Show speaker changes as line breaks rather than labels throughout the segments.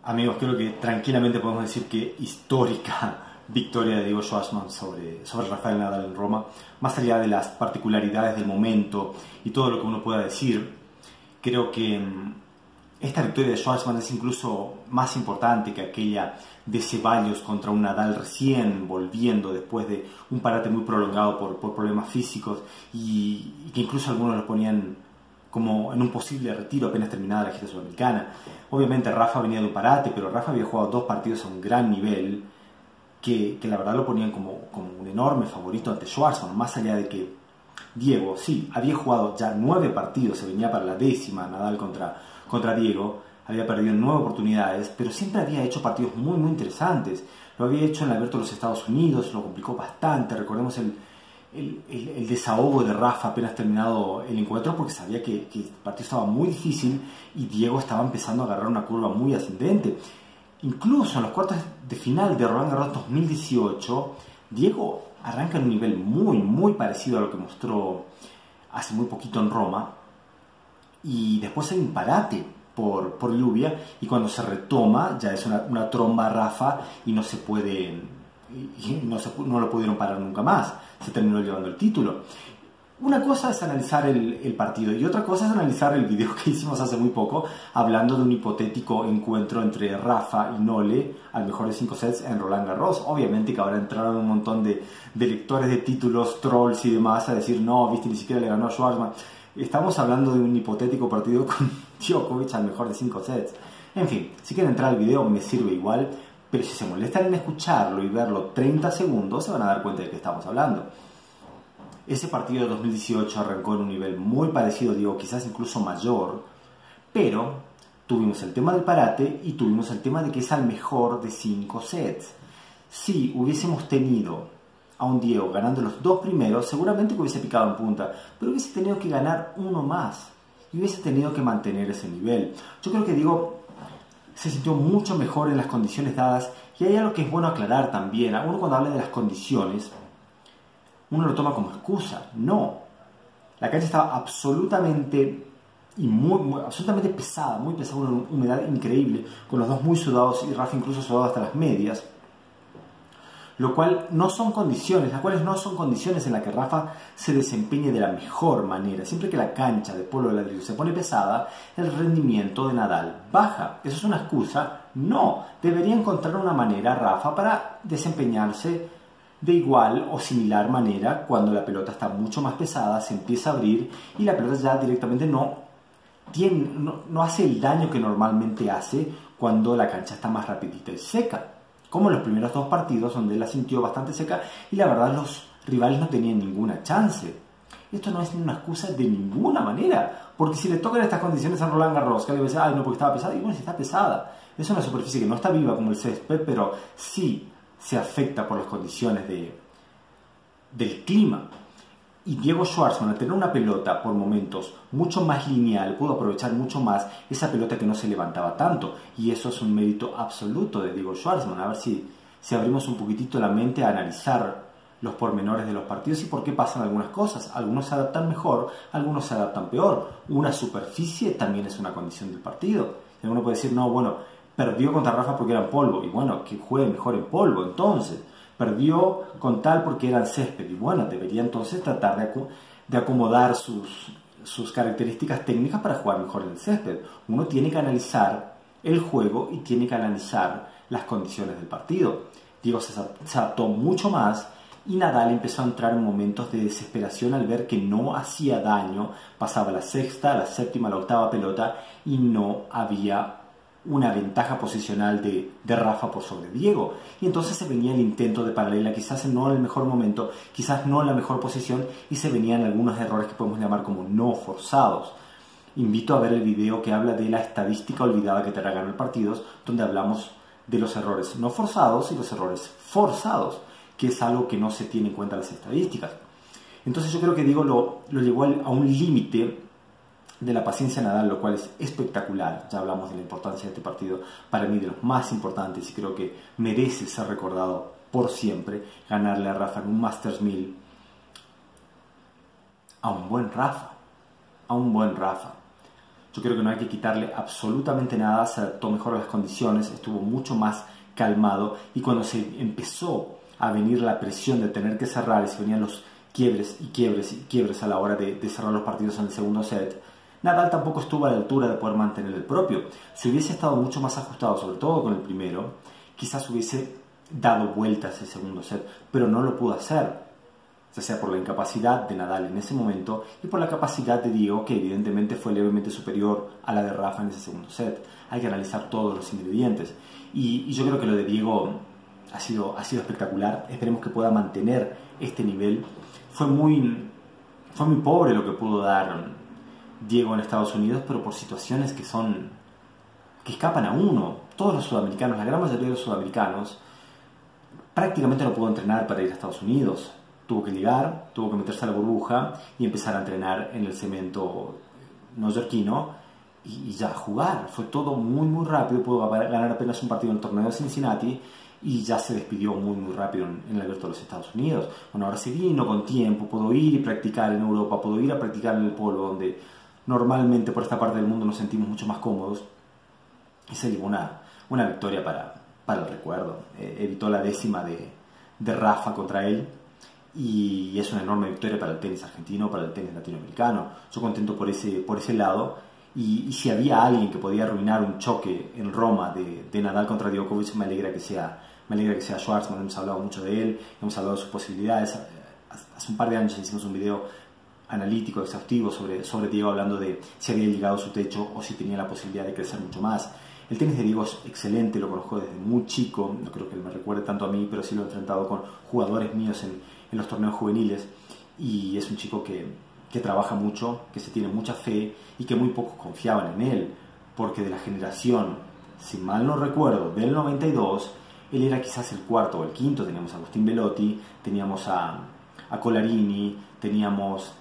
Amigos, creo que tranquilamente podemos decir que histórica victoria de Diego Schwartzman sobre Rafael Nadal en Roma. Más allá de las particularidades del momento y todo lo que uno pueda decir, creo que esta victoria de Schwartzman es incluso más importante que aquella de Ceballos contra un Nadal recién volviendo después de un parate muy prolongado por problemas físicos y que incluso algunos lo ponían como en un posible retiro apenas terminada la gira sudamericana. Obviamente Rafa venía de un parate, pero Rafa había jugado 2 partidos a un gran nivel que la verdad lo ponían como un enorme favorito ante Schwartzman, más allá de que Diego, sí, había jugado ya 9 partidos, se venía para la 10ª Nadal contra Diego, había perdido 9 oportunidades, pero siempre había hecho partidos muy muy interesantes. Lo había hecho en el Abierto de los Estados Unidos, lo complicó bastante. Recordemos el desahogo de Rafa apenas terminado el encuentro, porque sabía que el partido estaba muy difícil y Diego estaba empezando a agarrar una curva muy ascendente. Incluso en los cuartos de final de Roland Garros 2018, Diego arranca en un nivel muy muy parecido a lo que mostró hace muy poquito en Roma, y después hay un parate por lluvia, y cuando se retoma ya es una tromba a Rafa y no se puede, no lo pudieron parar nunca más. Se terminó llevando el título. Una cosa es analizar el partido y otra cosa es analizar el video que hicimos hace muy poco hablando de un hipotético encuentro entre Rafa y Nole al mejor de 5 sets en Roland Garros. Obviamente que ahora entraron un montón de lectores de títulos, trolls y demás a decir no, viste, ni siquiera le ganó a Schwartzman. Estamos hablando de un hipotético partido con Djokovic al mejor de 5 sets. En fin, si quieren entrar al video me sirve igual, pero si se molestan en escucharlo y verlo 30 segundos se van a dar cuenta de qué estamos hablando. Ese partido de 2018 arrancó en un nivel muy parecido, digo, quizás incluso mayor, pero tuvimos el tema del parate y tuvimos el tema de que es al mejor de 5 sets. Si hubiésemos tenido a un Diego ganando los 2 primeros, seguramente que hubiese picado en punta, pero hubiese tenido que ganar uno más y hubiese tenido que mantener ese nivel. Yo creo que Diego se sintió mucho mejor en las condiciones dadas, y hay algo que es bueno aclarar también. Uno cuando habla de las condiciones, uno lo toma como excusa. No, la cancha estaba absolutamente absolutamente pesada, muy pesada, una humedad increíble, con los dos muy sudados y Rafa incluso sudado hasta las medias, lo cual no son condiciones, las cuales no son condiciones en las que Rafa se desempeñe de la mejor manera. Siempre que la cancha de polvo de ladrillo se pone pesada, el rendimiento de Nadal baja. ¿Eso es una excusa? No, debería encontrar una manera Rafa para desempeñarse de igual o similar manera cuando la pelota está mucho más pesada, se empieza a abrir y la pelota ya directamente no hace el daño que normalmente hace cuando la cancha está más rapidita y seca, como en los primeros 2 partidos donde él la sintió bastante seca y la verdad los rivales no tenían ninguna chance. Esto no es una excusa de ninguna manera, porque si le tocan estas condiciones a Roland Garros, que le va a decir, ay no, porque estaba pesada, y bueno, si está pesada, es una superficie que no está viva como el césped, pero sí se afecta por las condiciones del clima. Y Diego Schwartzman, al tener una pelota por momentos mucho más lineal, pudo aprovechar mucho más esa pelota que no se levantaba tanto, y eso es un mérito absoluto de Diego Schwartzman. A ver si abrimos un poquitito la mente a analizar los pormenores de los partidos y por qué pasan algunas cosas. Algunos se adaptan mejor, algunos se adaptan peor. Una superficie también es una condición del partido. Y uno puede decir, no, bueno, perdió contra Rafa porque era en polvo, y bueno, que juegue mejor en polvo entonces. Perdió con tal porque era en césped, y bueno, debería entonces tratar de acomodar sus características técnicas para jugar mejor en el césped. Uno tiene que analizar el juego y tiene que analizar las condiciones del partido. Diego se adaptó mucho más y Nadal empezó a entrar en momentos de desesperación al ver que no hacía daño, pasaba la 6ª, la 7ª, la 8ª pelota y no había una ventaja posicional de Rafa por sobre Diego, y entonces se venía el intento de paralela, quizás no en el mejor momento, quizás no en la mejor posición, y se venían algunos errores que podemos llamar como no forzados. Invito a ver el video que habla de la estadística olvidada que te ganar partidos, donde hablamos de los errores no forzados y los errores forzados, que es algo que no se tiene en cuenta en las estadísticas. Entonces yo creo que Diego lo llevó a un límite de la paciencia Nadal, lo cual es espectacular. Ya hablamos de la importancia de este partido, para mí de los más importantes, y creo que merece ser recordado por siempre. Ganarle a Rafa en un Masters 1000, a un buen Rafa, Yo creo que no hay que quitarle absolutamente nada, se adaptó mejor a las condiciones, estuvo mucho más calmado, y cuando se empezó a venir la presión de tener que cerrar y se venían los quiebres y quiebres y quiebres a la hora de cerrar los partidos en el segundo set, Nadal tampoco estuvo a la altura de poder mantener el propio. Si hubiese estado mucho más ajustado, sobre todo con el primero, quizás hubiese dado vueltas el segundo set, pero no lo pudo hacer, ya sea por la incapacidad de Nadal en ese momento y por la capacidad de Diego, que evidentemente fue levemente superior a la de Rafa en ese segundo set. Hay que analizar todos los ingredientes, y yo creo que lo de Diego ha sido espectacular. Esperemos que pueda mantener este nivel. Fue muy pobre lo que pudo dar Diego en Estados Unidos, pero por situaciones que escapan a uno. Todos los sudamericanos, la gran mayoría de los sudamericanos, prácticamente no pudo entrenar para ir a Estados Unidos. Tuvo que llegar, tuvo que meterse a la burbuja y empezar a entrenar en el cemento neoyorquino y ya jugar. Fue todo muy rápido. Pudo ganar apenas un partido en el torneo de Cincinnati y ya se despidió muy rápido en el Abierto de los Estados Unidos. Bueno, ahora se vino con tiempo, pudo ir y practicar en Europa, pudo ir a practicar en el polvo, donde normalmente por esta parte del mundo nos sentimos mucho más cómodos, y se llevó una victoria para el recuerdo. Evitó la 10ª de Rafa contra él, y es una enorme victoria para el tenis argentino, para el tenis latinoamericano. Yo contento por ese lado, y si había alguien que podía arruinar un choque en Roma de Nadal contra Djokovic, me alegra que sea Schwartzman. Hemos hablado mucho de él, hemos hablado de sus posibilidades. Hace un par de años hicimos un video analítico, exhaustivo sobre Diego, hablando de si había llegado a su techo o si tenía la posibilidad de crecer mucho más. El tenis de Diego es excelente, lo conozco desde muy chico, no creo que él me recuerde tanto a mí, pero sí lo he enfrentado con jugadores míos en los torneos juveniles, y es un chico que trabaja mucho, que se tiene mucha fe y que muy pocos confiaban en él, porque de la generación, si mal no recuerdo, del 92, él era quizás el cuarto o el quinto. Teníamos a Agustín Belotti, teníamos a Colarini, teníamos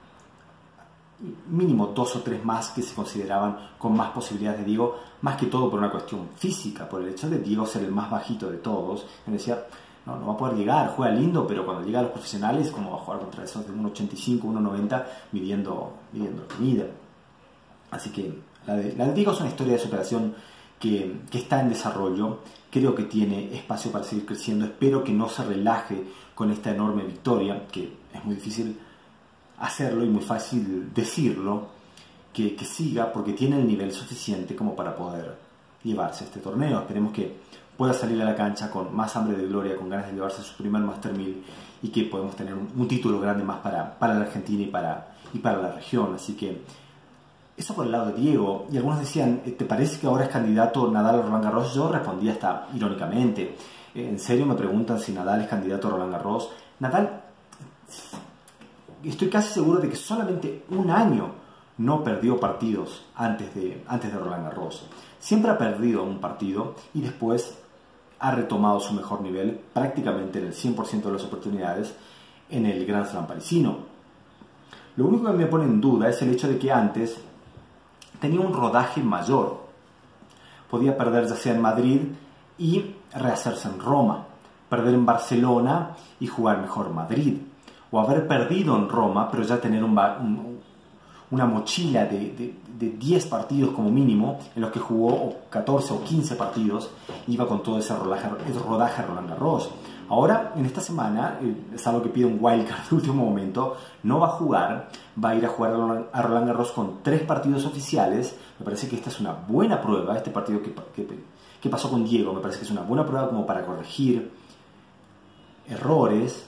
mínimo 2 o 3 más que se consideraban con más posibilidades de Diego, más que todo por una cuestión física, por el hecho de Diego ser el más bajito de todos. Me decía, no va a poder llegar, juega lindo, pero cuando llega a los profesionales, ¿cómo va a jugar contra esos de 1,85, 1,90 midiendo la mida? Así que la de Diego es una historia de superación que está en desarrollo. Creo que tiene espacio para seguir creciendo. Espero que no se relaje con esta enorme victoria, que es muy difícil hacerlo y muy fácil decirlo, que siga, porque tiene el nivel suficiente como para poder llevarse este torneo. Esperemos que pueda salir a la cancha con más hambre de gloria, con ganas de llevarse su primer Master 1000, y que podemos tener un título grande más para la Argentina y para la región. Así que eso por el lado de Diego. Y algunos decían, ¿te parece que ahora es candidato Nadal a Roland Garros? Yo respondía hasta irónicamente. En serio me preguntan si Nadal es candidato a Roland Garros. Nadal, estoy casi seguro de que solamente un año no perdió partidos antes de Roland Garros. Siempre ha perdido un partido y después ha retomado su mejor nivel prácticamente en el 100% de las oportunidades en el Grand Slam parisino. Lo único que me pone en duda es el hecho de que antes tenía un rodaje mayor. Podía perder ya sea en Madrid y rehacerse en Roma, perder en Barcelona y jugar mejor en Madrid, o haber perdido en Roma pero ya tener una mochila de 10 partidos como mínimo, en los que jugó, o 14 o 15 partidos, iba con todo ese rodaje a Roland Garros. Ahora, en esta semana, es algo que pide un wildcard de último momento, no va a jugar, va a ir a jugar a Roland Garros con 3 partidos oficiales. Me parece que esta es una buena prueba, este partido que pasó con Diego, me parece que es una buena prueba como para corregir errores,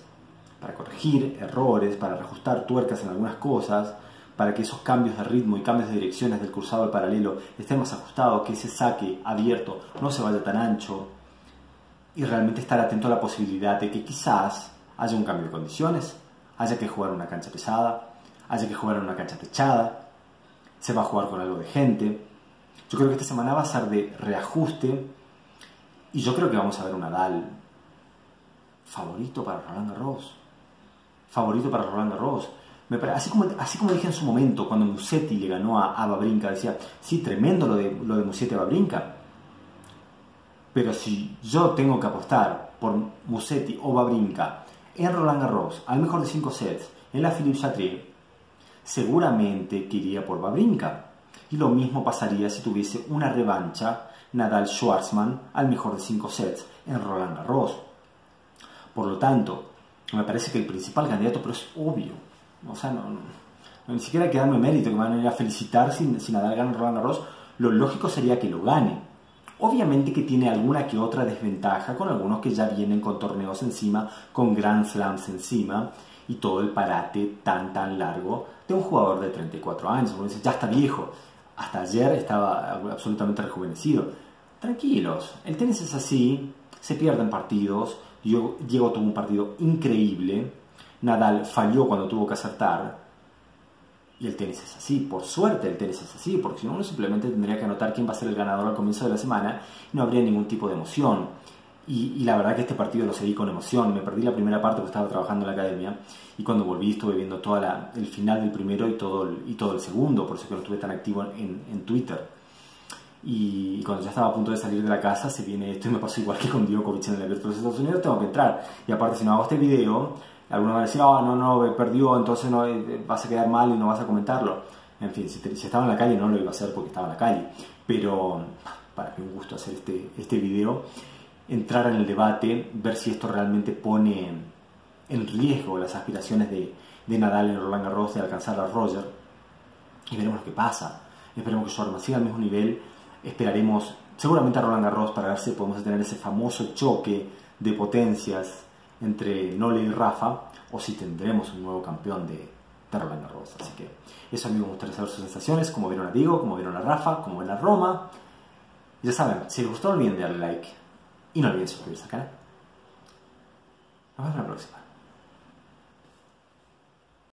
para reajustar tuercas en algunas cosas, para que esos cambios de ritmo y cambios de direcciones del cruzado al paralelo estén más ajustados, que ese saque abierto no se vaya tan ancho, y realmente estar atento a la posibilidad de que quizás haya un cambio de condiciones, haya que jugar en una cancha pesada, haya que jugar en una cancha techada, se va a jugar con algo de gente. Yo creo que esta semana va a ser de reajuste, y yo creo que vamos a ver un Nadal favorito para Roland Garros. Así como dije en su momento, cuando Musetti le ganó a Wawrinka, decía, sí, tremendo lo de Musetti a Wawrinka, pero si yo tengo que apostar por Musetti o Wawrinka en Roland Garros, al mejor de 5 sets, en la Philippe Chatrier, seguramente que iría por Wawrinka. y lo mismo pasaría si tuviese una revancha Nadal-Schwartzman al mejor de 5 sets en Roland Garros. Por lo tanto, me parece que el principal candidato, pero es obvio, o sea, ni siquiera hay que darme mérito, que me van a ir a felicitar si Nadal gana Roland Garros. Lo lógico sería que lo gane. Obviamente que tiene alguna que otra desventaja con algunos que ya vienen con torneos encima, con Grand Slams encima y todo el parate tan largo de un jugador de 34 años. Como dice, ya está viejo. Hasta ayer estaba absolutamente rejuvenecido. Tranquilos, el tenis es así, se pierden partidos. Diego tuvo un partido increíble. Nadal falló cuando tuvo que acertar. Y el tenis es así, por suerte el tenis es así, porque si no uno simplemente tendría que anotar quién va a ser el ganador al comienzo de la semana y no habría ningún tipo de emoción. Y la verdad que este partido lo seguí con emoción. Me perdí la primera parte porque estaba trabajando en la academia y cuando volví estuve viendo el final del primero y todo el segundo, por eso que no estuve tan activo en Twitter. Y cuando ya estaba a punto de salir de la casa se viene esto y me pasó igual que con Djokovic en el Abierto de los Estados Unidos, tengo que entrar. Y aparte si no hago este video, algunos van a decir, no, perdió, entonces no, vas a quedar mal y no vas a comentarlo. En fin, si estaba en la calle no lo iba a hacer porque estaba en la calle. Pero para mí un gusto hacer este video, entrar en el debate, ver si esto realmente pone en riesgo las aspiraciones de Nadal en Roland Garros de alcanzar a Roger. Y veremos lo que pasa. Esperemos que Schwartzman siga al mismo nivel. Esperaremos seguramente a Roland Garros para ver si podemos tener ese famoso choque de potencias entre Nole y Rafa, o si tendremos un nuevo campeón de Roland Garros. Así que eso, amigos, me gustaría saber sus sensaciones, cómo vieron a Diego, cómo vieron a Rafa, cómo ven a Roma. Ya saben, si les gustó no olviden darle like y no olviden suscribirse al canal. Nos vemos la próxima.